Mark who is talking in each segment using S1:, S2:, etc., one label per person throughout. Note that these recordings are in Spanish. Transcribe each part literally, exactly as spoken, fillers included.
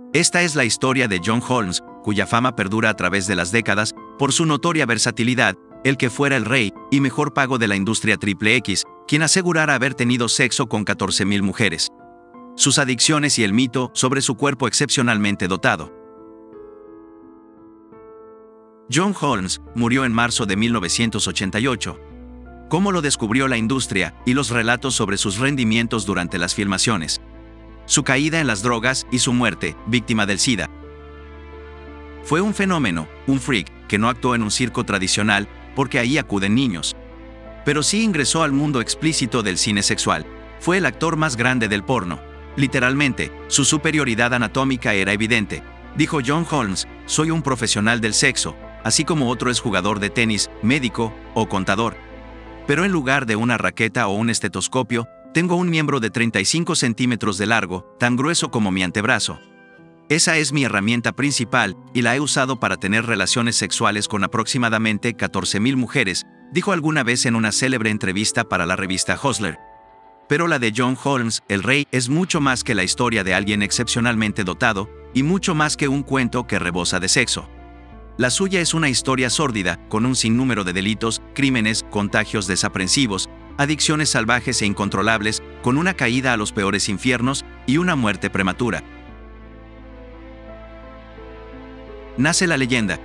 S1: Esta es la historia de John Holmes, cuya fama perdura a través de las décadas, por su notoria versatilidad, el que fuera el rey y mejor pago de la industria triple X, quien asegurara haber tenido sexo con catorce mil mujeres. Sus adicciones y el mito sobre su cuerpo excepcionalmente dotado. John Holmes murió en marzo de mil novecientos ochenta y ocho. Cómo lo descubrió la industria y los relatos sobre sus rendimientos durante las filmaciones. Su caída en las drogas y su muerte, víctima del SIDA. Fue un fenómeno, un freak, que no actuó en un circo tradicional, porque ahí acuden niños. Pero sí ingresó al mundo explícito del cine sexual. Fue el actor más grande del porno. Literalmente, su superioridad anatómica era evidente. Dijo John Holmes: soy un profesional del sexo, así como otro es jugador de tenis, médico o contador. Pero en lugar de una raqueta o un estetoscopio, tengo un miembro de treinta y cinco centímetros de largo, tan grueso como mi antebrazo. Esa es mi herramienta principal y la he usado para tener relaciones sexuales con aproximadamente catorce mil mujeres, dijo alguna vez en una célebre entrevista para la revista Hustler. Pero la de John Holmes, el rey, es mucho más que la historia de alguien excepcionalmente dotado y mucho más que un cuento que rebosa de sexo. La suya es una historia sórdida, con un sinnúmero de delitos, crímenes, contagios desaprensivos, adicciones salvajes e incontrolables, con una caída a los peores infiernos y una muerte prematura. Nace la leyenda.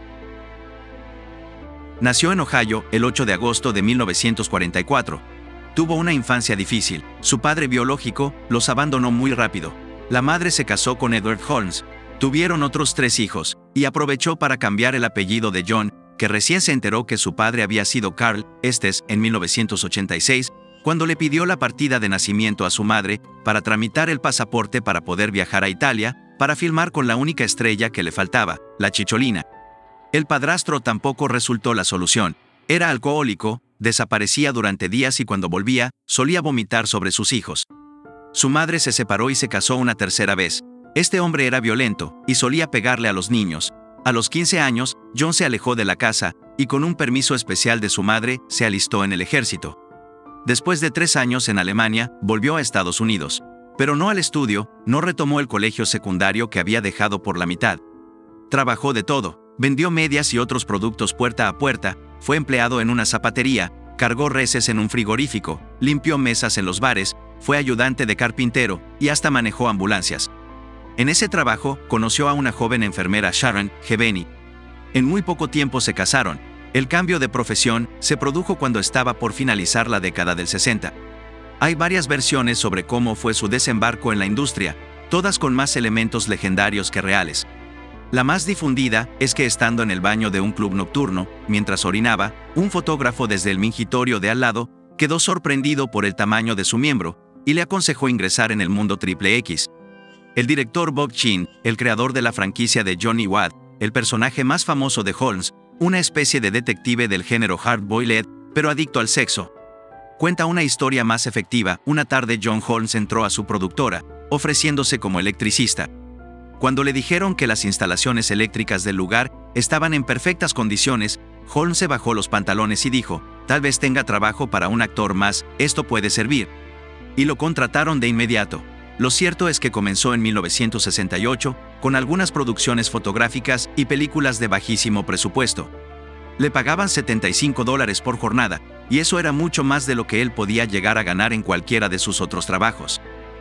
S1: Nació en Ohio el ocho de agosto de mil novecientos cuarenta y cuatro. Tuvo una infancia difícil. Su padre biológico los abandonó muy rápido. La madre se casó con Edward Holmes. Tuvieron otros tres hijos, y aprovechó para cambiar el apellido de John, que recién se enteró que su padre había sido Carl Estes en mil novecientos ochenta y seis, cuando le pidió la partida de nacimiento a su madre para tramitar el pasaporte para poder viajar a Italia, para filmar con la única estrella que le faltaba, la chicholina. El padrastro tampoco resultó la solución. Era alcohólico, desaparecía durante días y cuando volvía, solía vomitar sobre sus hijos. Su madre se separó y se casó una tercera vez. Este hombre era violento y solía pegarle a los niños. A los quince años, John se alejó de la casa y con un permiso especial de su madre, se alistó en el ejército. Después de tres años en Alemania, volvió a Estados Unidos. Pero no al estudio, no retomó el colegio secundario que había dejado por la mitad. Trabajó de todo, vendió medias y otros productos puerta a puerta, fue empleado en una zapatería, cargó reses en un frigorífico, limpió mesas en los bares, fue ayudante de carpintero y hasta manejó ambulancias. En ese trabajo, conoció a una joven enfermera, Sharon Gebeni. En muy poco tiempo se casaron. El cambio de profesión se produjo cuando estaba por finalizar la década del sesenta. Hay varias versiones sobre cómo fue su desembarco en la industria, todas con más elementos legendarios que reales. La más difundida es que estando en el baño de un club nocturno, mientras orinaba, un fotógrafo desde el mingitorio de al lado quedó sorprendido por el tamaño de su miembro y le aconsejó ingresar en el mundo triple X. El director Bob Chin, el creador de la franquicia de Johnny Watt, el personaje más famoso de Holmes, una especie de detective del género hard-boiled, pero adicto al sexo. Cuenta una historia más efectiva. Una tarde John Holmes entró a su productora, ofreciéndose como electricista. Cuando le dijeron que las instalaciones eléctricas del lugar estaban en perfectas condiciones, Holmes se bajó los pantalones y dijo: tal vez tenga trabajo para un actor más, esto puede servir. Y lo contrataron de inmediato. Lo cierto es que comenzó en mil novecientos sesenta y ocho, con algunas producciones fotográficas y películas de bajísimo presupuesto. Le pagaban setenta y cinco dólares por jornada, y eso era mucho más de lo que él podía llegar a ganar en cualquiera de sus otros trabajos.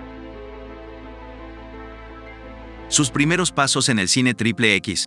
S1: Sus primeros pasos en el cine triple X.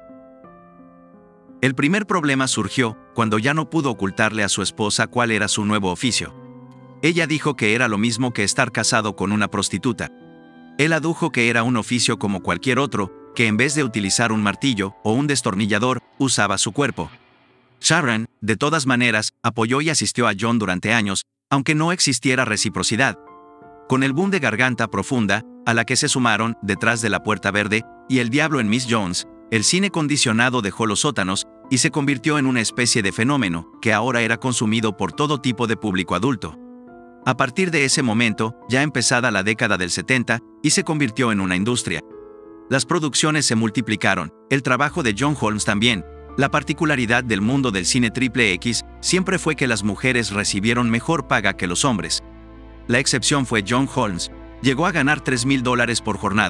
S1: El primer problema surgió cuando ya no pudo ocultarle a su esposa cuál era su nuevo oficio. Ella dijo que era lo mismo que estar casado con una prostituta. Él adujo que era un oficio como cualquier otro, que en vez de utilizar un martillo o un destornillador, usaba su cuerpo. Sharon, de todas maneras, apoyó y asistió a John durante años, aunque no existiera reciprocidad. Con el boom de Garganta Profunda, a la que se sumaron Detrás de la Puerta Verde y El Diablo en Miss Jones, el cine condicionado dejó los sótanos y se convirtió en una especie de fenómeno que ahora era consumido por todo tipo de público adulto. A partir de ese momento, ya empezada la década del setenta, y se convirtió en una industria. Las producciones se multiplicaron, el trabajo de John Holmes también. La particularidad del mundo del cine triple X siempre fue que las mujeres recibieron mejor paga que los hombres. La excepción fue John Holmes. Llegó a ganar tres mil dólares por jornada.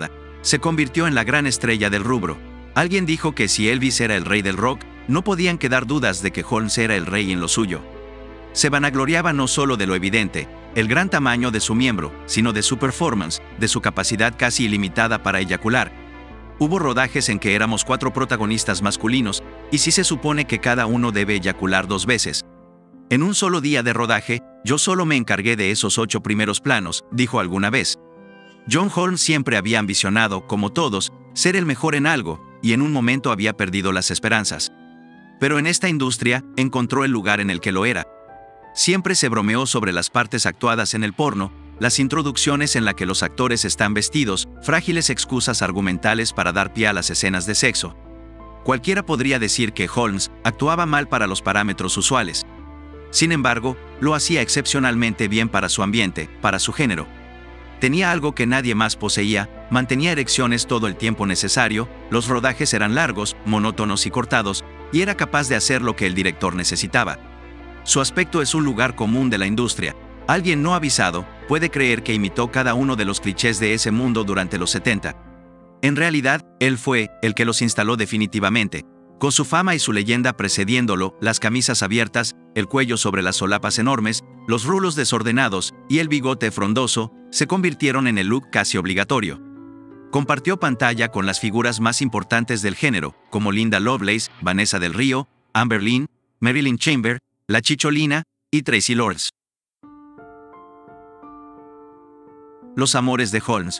S1: Se convirtió en la gran estrella del rubro. Alguien dijo que si Elvis era el rey del rock, no podían quedar dudas de que Holmes era el rey en lo suyo. Se vanagloriaba no solo de lo evidente, el gran tamaño de su miembro, sino de su performance, de su capacidad casi ilimitada para eyacular. Hubo rodajes en que éramos cuatro protagonistas masculinos, y sí se supone que cada uno debe eyacular dos veces. En un solo día de rodaje, yo solo me encargué de esos ocho primeros planos, dijo alguna vez. John Holmes siempre había ambicionado, como todos, ser el mejor en algo, y en un momento había perdido las esperanzas. Pero en esta industria, encontró el lugar en el que lo era. Siempre se bromeó sobre las partes actuadas en el porno, las introducciones en las que los actores están vestidos, frágiles excusas argumentales para dar pie a las escenas de sexo. Cualquiera podría decir que Holmes actuaba mal para los parámetros usuales. Sin embargo, lo hacía excepcionalmente bien para su ambiente, para su género. Tenía algo que nadie más poseía, mantenía erecciones todo el tiempo necesario, los rodajes eran largos, monótonos y cortados, y era capaz de hacer lo que el director necesitaba. Su aspecto es un lugar común de la industria. Alguien no avisado puede creer que imitó cada uno de los clichés de ese mundo durante los setenta. En realidad, él fue el que los instaló definitivamente. Con su fama y su leyenda precediéndolo, las camisas abiertas, el cuello sobre las solapas enormes, los rulos desordenados y el bigote frondoso se convirtieron en el look casi obligatorio. Compartió pantalla con las figuras más importantes del género, como Linda Lovelace, Vanessa del Río, Amber Lynn, Marilyn Chamber, La Chicholina y Tracy Lords. Los amores de Holmes.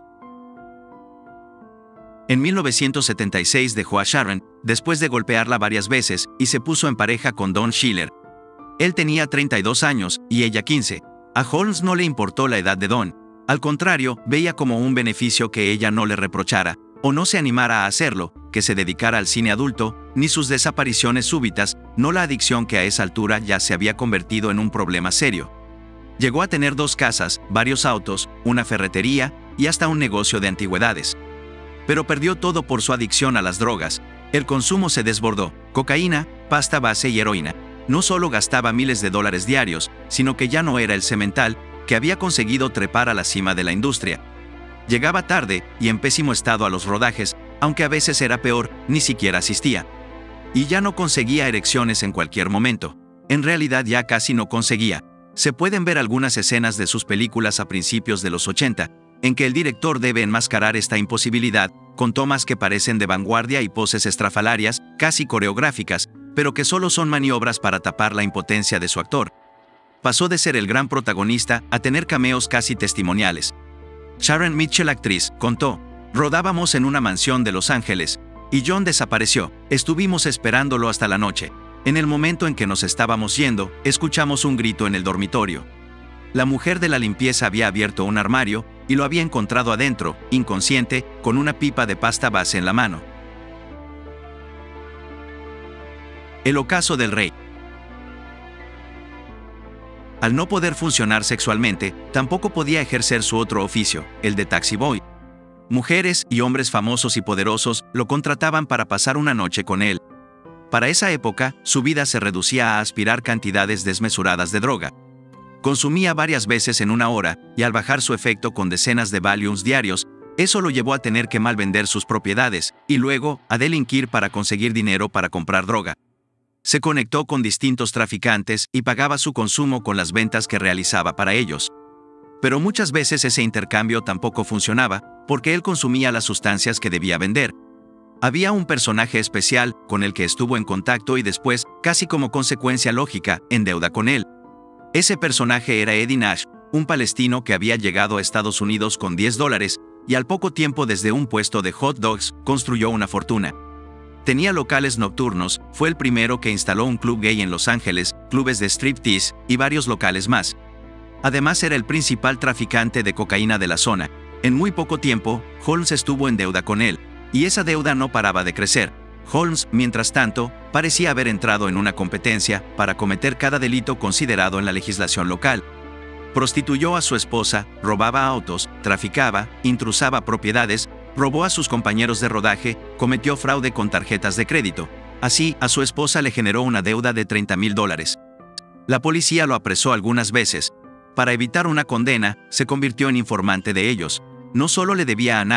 S1: En mil novecientos setenta y seis dejó a Sharon, después de golpearla varias veces, y se puso en pareja con Don Schiller. Él tenía treinta y dos años, y ella quince. A Holmes no le importó la edad de Don. Al contrario, veía como un beneficio que ella no le reprochara, o no se animara a hacerlo, que se dedicara al cine adulto, ni sus desapariciones súbitas, no la adicción que a esa altura ya se había convertido en un problema serio. Llegó a tener dos casas, varios autos, una ferretería, y hasta un negocio de antigüedades. Pero perdió todo por su adicción a las drogas. El consumo se desbordó: cocaína, pasta base y heroína. No solo gastaba miles de dólares diarios, sino que ya no era el semental que había conseguido trepar a la cima de la industria. Llegaba tarde y en pésimo estado a los rodajes, aunque a veces era peor, ni siquiera asistía. Y ya no conseguía erecciones en cualquier momento. En realidad ya casi no conseguía. Se pueden ver algunas escenas de sus películas a principios de los ochenta, en que el director debe enmascarar esta imposibilidad, con tomas que parecen de vanguardia y poses estrafalarias, casi coreográficas, pero que solo son maniobras para tapar la impotencia de su actor. Pasó de ser el gran protagonista a tener cameos casi testimoniales. Sharon Mitchell, actriz, contó: rodábamos en una mansión de Los Ángeles, y John desapareció. Estuvimos esperándolo hasta la noche. En el momento en que nos estábamos yendo, escuchamos un grito en el dormitorio. La mujer de la limpieza había abierto un armario y lo había encontrado adentro, inconsciente, con una pipa de pasta base en la mano. El ocaso del rey. Al no poder funcionar sexualmente, tampoco podía ejercer su otro oficio, el de taxi boy. Mujeres y hombres famosos y poderosos lo contrataban para pasar una noche con él. Para esa época, su vida se reducía a aspirar cantidades desmesuradas de droga. Consumía varias veces en una hora, y al bajar su efecto con decenas de Valiums diarios, eso lo llevó a tener que malvender sus propiedades, y luego a delinquir para conseguir dinero para comprar droga. Se conectó con distintos traficantes y pagaba su consumo con las ventas que realizaba para ellos. Pero muchas veces ese intercambio tampoco funcionaba, porque él consumía las sustancias que debía vender. Había un personaje especial con el que estuvo en contacto y después, casi como consecuencia lógica, en deuda con él. Ese personaje era Eddie Nash, un palestino que había llegado a Estados Unidos con diez dólares, y al poco tiempo desde un puesto de hot dogs construyó una fortuna. Tenía locales nocturnos, fue el primero que instaló un club gay en Los Ángeles, clubes de striptease y varios locales más. Además era el principal traficante de cocaína de la zona. En muy poco tiempo, Holmes estuvo en deuda con él, y esa deuda no paraba de crecer. Holmes, mientras tanto, parecía haber entrado en una competencia para cometer cada delito considerado en la legislación local. Prostituyó a su esposa, robaba autos, traficaba, intrusaba propiedades, robó a sus compañeros de rodaje, cometió fraude con tarjetas de crédito. Así, a su esposa le generó una deuda de treinta mil dólares. La policía lo apresó algunas veces. Para evitar una condena, se convirtió en informante de ellos. No solo le debía a Nash,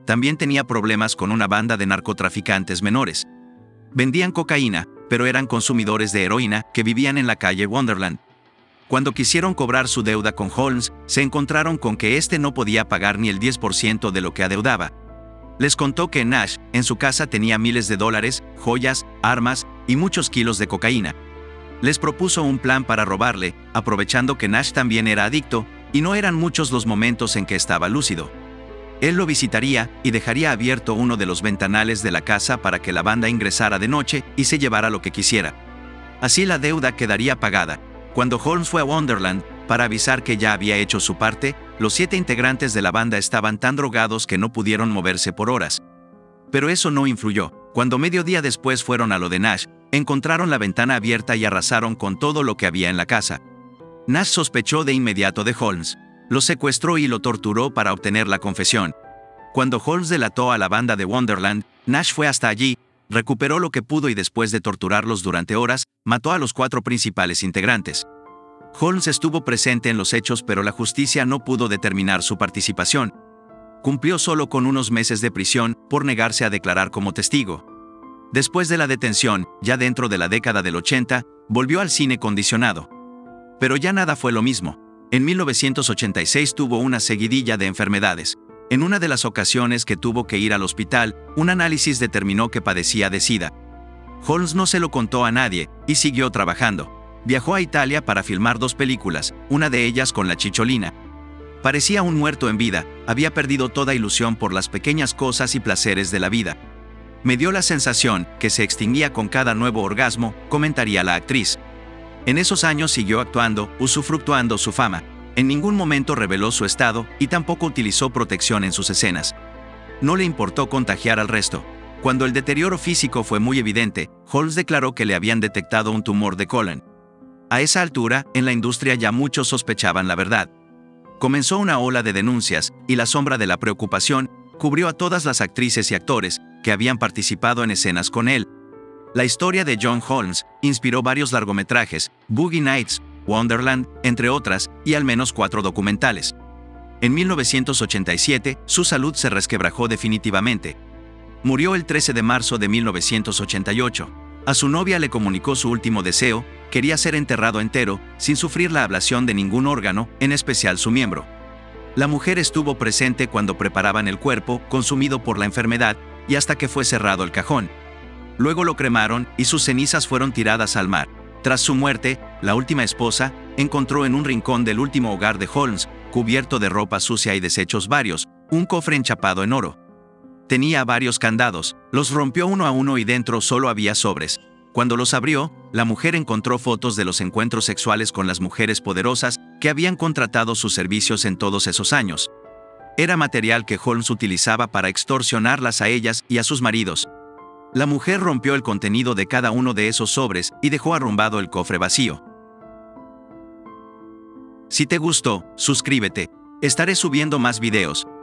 S1: También tenía problemas con una banda de narcotraficantes menores. Vendían cocaína, pero eran consumidores de heroína que vivían en la calle Wonderland. Cuando quisieron cobrar su deuda con Holmes, se encontraron con que éste no podía pagar ni el diez por ciento de lo que adeudaba. Les contó que Nash, en su casa, tenía miles de dólares, joyas, armas y muchos kilos de cocaína. Les propuso un plan para robarle, aprovechando que Nash también era adicto, y no eran muchos los momentos en que estaba lúcido. Él lo visitaría y dejaría abierto uno de los ventanales de la casa para que la banda ingresara de noche y se llevara lo que quisiera. Así la deuda quedaría pagada. Cuando Holmes fue a Wonderland para avisar que ya había hecho su parte, los siete integrantes de la banda estaban tan drogados que no pudieron moverse por horas. Pero eso no influyó. Cuando medio día después fueron a lo de Nash, encontraron la ventana abierta y arrasaron con todo lo que había en la casa. Nash sospechó de inmediato de Holmes. Lo secuestró y lo torturó para obtener la confesión. Cuando Holmes delató a la banda de Wonderland, Nash fue hasta allí, recuperó lo que pudo y después de torturarlos durante horas, mató a los cuatro principales integrantes. Holmes estuvo presente en los hechos, pero la justicia no pudo determinar su participación. Cumplió solo con unos meses de prisión por negarse a declarar como testigo. Después de la detención, ya dentro de la década del ochenta, volvió al cine condicionado. Pero ya nada fue lo mismo. En mil novecientos ochenta y seis tuvo una seguidilla de enfermedades. En una de las ocasiones que tuvo que ir al hospital, un análisis determinó que padecía de SIDA. Holmes no se lo contó a nadie y siguió trabajando. Viajó a Italia para filmar dos películas, una de ellas con la chicholina. Parecía un muerto en vida, había perdido toda ilusión por las pequeñas cosas y placeres de la vida. Me dio la sensación que se extinguía con cada nuevo orgasmo, comentaría la actriz. En esos años siguió actuando, usufructuando su fama. En ningún momento reveló su estado y tampoco utilizó protección en sus escenas. No le importó contagiar al resto. Cuando el deterioro físico fue muy evidente, Holmes declaró que le habían detectado un tumor de colon. A esa altura, en la industria ya muchos sospechaban la verdad. Comenzó una ola de denuncias, y la sombra de la preocupación cubrió a todas las actrices y actores que habían participado en escenas con él. La historia de John Holmes inspiró varios largometrajes, Boogie Nights, Wonderland, entre otras, y al menos cuatro documentales. En mil novecientos ochenta y siete, su salud se resquebrajó definitivamente. Murió el trece de marzo de mil novecientos ochenta y ocho. A su novia le comunicó su último deseo: quería ser enterrado entero, sin sufrir la ablación de ningún órgano, en especial su miembro. La mujer estuvo presente cuando preparaban el cuerpo, consumido por la enfermedad, y hasta que fue cerrado el cajón. Luego lo cremaron y sus cenizas fueron tiradas al mar. Tras su muerte, la última esposa encontró en un rincón del último hogar de Holmes, cubierto de ropa sucia y desechos varios, un cofre enchapado en oro. Tenía varios candados, los rompió uno a uno y dentro solo había sobres. Cuando los abrió, la mujer encontró fotos de los encuentros sexuales con las mujeres poderosas que habían contratado sus servicios en todos esos años. Era material que Holmes utilizaba para extorsionarlas a ellas y a sus maridos. La mujer rompió el contenido de cada uno de esos sobres y dejó arrumbado el cofre vacío. Si te gustó, suscríbete. Estaré subiendo más videos.